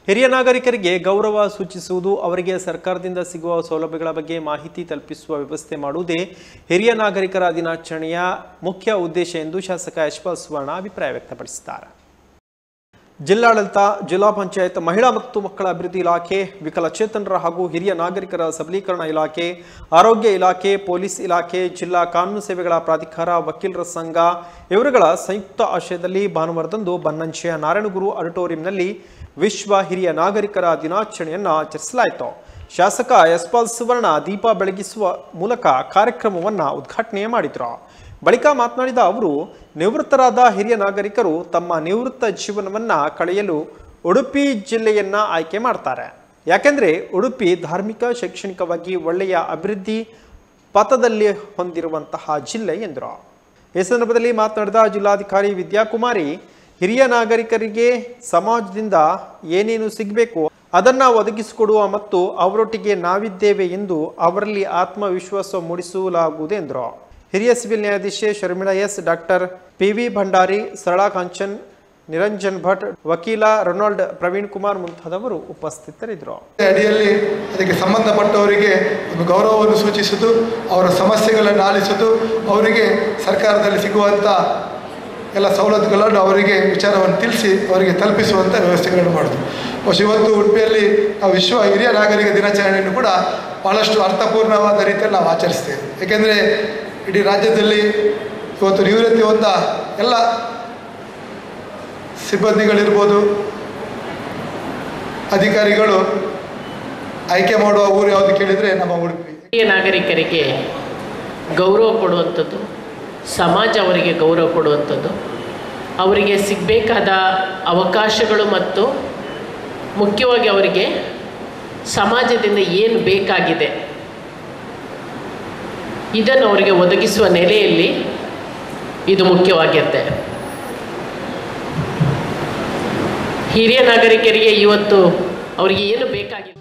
ಹಿರಿಯ ನಾಗರಿಕರಿಗೆ ಗೌರವ ಸೂಚಿಸುವುದು, ಅವರಿಗೆ ಸರ್ಕಾರದಿಂದ ಸಿಗುವ ಸೌಲಭ್ಯಗಳ ಬಗ್ಗೆ ಮಾಹಿತಿ ತಲುಪಿಸುವ ವ್ಯವಸ್ಥೆ ಮಾಡುವುದೇ ಹಿರಿಯ ನಾಗರಿಕರ ದಿನಾಚರಣೆಯ ಮುಖ್ಯ ಉದ್ದೇಶ ಎಂದು ಶಾಸಕ ಯಶಪಾಲ್ ಸುವರ್ಣ ಅಭಿಪ್ರಾಯ ವ್ಯಕ್ತಪಡಿಸಿದ್ದಾರೆ. ಜಿಲ್ಲಾಡಳಿತ, ಜಿಲ್ಲಾ ಪಂಚಾಯತ್, ಮಹಿಳಾ ಮತ್ತು ಮಕ್ಕಳ ಅಭಿವೃದ್ಧಿ ಇಲಾಖೆ, ವಿಕಲಚೇತನರ ಹಾಗೂ ಹಿರಿಯ ನಾಗರಿಕರ ಸಬಲೀಕರಣ ಇಲಾಖೆ, ಆರೋಗ್ಯ ಇಲಾಖೆ, ಪೊಲೀಸ್ ಇಲಾಖೆ, ಜಿಲ್ಲಾ ಕಾನೂನು ಸೇವೆಗಳ ಪ್ರಾಧಿಕಾರ, ವಕೀಲರ ಸಂಘ ಇವರುಗಳ ಸಂಯುಕ್ತ ಆಶ್ರಯದಲ್ಲಿ ಭಾನುವಾರದಂದು ಬನ್ನಂಚೆಯ ನಾರಾಯಣಗುರು ಆಡಿಟೋರಿಯಂನಲ್ಲಿ ವಿಶ್ವ ಹಿರಿಯ ನಾಗರಿಕರ ದಿನಾಚರಣೆಯನ್ನು ಆಚರಿಸಲಾಯಿತು. ಶಾಸಕ ಯಶಪಾಲ್ ಸುವರ್ಣ ದೀಪ ಬೆಳಗಿಸುವ ಮೂಲಕ ಕಾರ್ಯಕ್ರಮವನ್ನು ಉದ್ಘಾಟನೆ ಮಾಡಿದರು. ಬಳಿಕ ಮಾತನಾಡಿದ ಅವರು, ನಿವೃತ್ತರಾದ ಹಿರಿಯ ನಾಗರಿಕರು ತಮ್ಮ ನಿವೃತ್ತ ಜೀವನವನ್ನು ಕಳೆಯಲು ಉಡುಪಿ ಜಿಲ್ಲೆಯನ್ನು ಆಯ್ಕೆ ಮಾಡ್ತಾರೆ. ಯಾಕೆಂದರೆ ಉಡುಪಿ ಧಾರ್ಮಿಕ, ಶೈಕ್ಷಣಿಕವಾಗಿ ಒಳ್ಳೆಯ ಅಭಿವೃದ್ಧಿ ಪಥದಲ್ಲಿ ಹೊಂದಿರುವಂತಹ ಜಿಲ್ಲೆ ಎಂದರು. ಈ ಸಂದರ್ಭದಲ್ಲಿ ಮಾತನಾಡಿದ ಜಿಲ್ಲಾಧಿಕಾರಿ ವಿದ್ಯಾಕುಮಾರಿ, ಹಿರಿಯ ನಾಗರಿಕರಿಗೆ ಸಮಾಜದಿಂದ ಏನೇನು ಸಿಗಬೇಕು ಅದನ್ನು ಒದಗಿಸಿಕೊಡುವ ಮತ್ತು ಅವರೊಟ್ಟಿಗೆ ನಾವಿದ್ದೇವೆ ಎಂದು ಅವರಲ್ಲಿ ಆತ್ಮವಿಶ್ವಾಸ ಮೂಡಿಸಲಾಗುವುದು ಎಂದರು. ಹಿರಿಯ ಸಿವಿಲ್ ನ್ಯಾಯಾಧೀಶೆ Sharmila S, doctor P V. Bhandari, Sarala Kanchan, Niranjan Bhat, ವಕೀಲ ರೊನಾಲ್ಡ್ ಪ್ರವೀಣ್ ಕುಮಾರ್ ಮುಂತಾದವರು ಉಪಸ್ಥಿತರಿದ್ದರು. ಅಡಿಯಲ್ಲಿ ಅದಕ್ಕೆ ಸಂಬಂಧಪಟ್ಟವರಿಗೆ ಒಂದು ಗೌರವವನ್ನು ಸೂಚಿಸುವುದು, ಅವರ ಸಮಸ್ಯೆಗಳನ್ನು ಆಲಿಸುವುದು, ಅವರಿಗೆ ಸರ್ಕಾರದಲ್ಲಿ ಸಿಗುವಂಥ ಎಲ್ಲ ಸವಲತ್ತುಗಳನ್ನು ಅವರಿಗೆ ವಿಚಾರವನ್ನು ತಿಳಿಸಿ ಅವರಿಗೆ ತಲುಪಿಸುವಂಥ ವ್ಯವಸ್ಥೆಗಳನ್ನು ಮಾಡೋದು. ಇವತ್ತು ಉಡುಪಿಯಲ್ಲಿ ನಾವು ವಿಶ್ವ ಹಿರಿಯ ನಾಗರಿಕ ದಿನಾಚರಣೆಯನ್ನು ಕೂಡ ಭಾಳಷ್ಟು ಅರ್ಥಪೂರ್ಣವಾದ ರೀತಿಯಲ್ಲಿ ನಾವು ಆಚರಿಸ್ತೇವೆ. ಏಕೆಂದರೆ ಇಡೀ ರಾಜ್ಯದಲ್ಲಿ ಇವತ್ತು ನಿವೃತ್ತಿ ಹೊಂದ ಎಲ್ಲ ಸಿಬ್ಬಂದಿಗಳಿರ್ಬೋದು, ಅಧಿಕಾರಿಗಳು ಆಯ್ಕೆ ಮಾಡುವ ಊರು ಯಾವುದು ಕೇಳಿದರೆ ನಮ್ಮ ಉಡುಪಿ. ಹಿರಿಯ ನಾಗರಿಕರಿಗೆ ಗೌರವ ಕೊಡುವಂಥದ್ದು, ಸಮಾಜ ಅವರಿಗೆ ಗೌರವ ಕೊಡುವಂಥದ್ದು, ಅವರಿಗೆ ಸಿಗಬೇಕಾದ ಅವಕಾಶಗಳು ಮತ್ತು ಮುಖ್ಯವಾಗಿ ಅವರಿಗೆ ಸಮಾಜದಿಂದ ಏನು ಬೇಕಾಗಿದೆ ಇದನ್ನು ಅವರಿಗೆ ಒದಗಿಸುವ ನೆಲೆಯಲ್ಲಿ ಇದು ಮುಖ್ಯವಾಗಿರುತ್ತೆ. ಹಿರಿಯ ನಾಗರಿಕರಿಗೆ ಇವತ್ತು ಅವರಿಗೆ ಏನು ಬೇಕಾಗಿದೆ